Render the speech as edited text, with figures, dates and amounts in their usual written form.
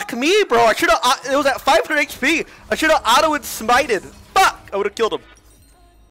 Fuck me, bro. I should have. It was at 500 HP. I should have auto and smited. Fuck! I would have killed him.